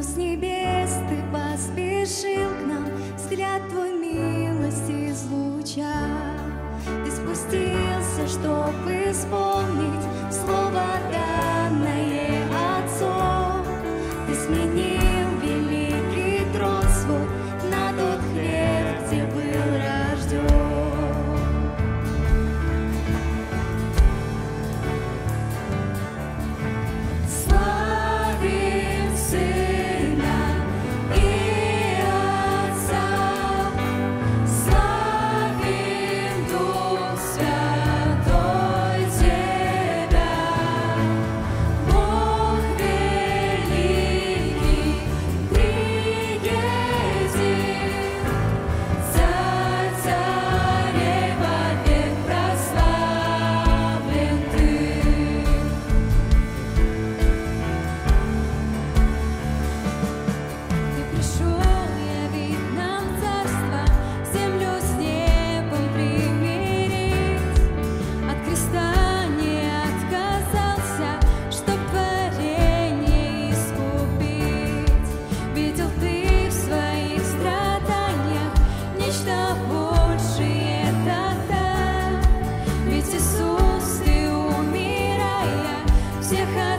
Но с небес ты поспешил к нам, взгляд твой милости излуча. Ты спустился, чтоб исполнить слово, данное Отцом. Ты сменил великий трон свой на тот хлеб, где был рожден. Славим Сына и Отца, славим Дух Святой Тебя, Бог великий, триедин, Царь царей вовек прославлен Ты. Ты пришел явить нам царство, землю с небом примирить. От креста не отказался, чтоб творение искупить. Видел ты в своих страданиях нечто большее тогда. Ведь Иисус, ты умирая, всех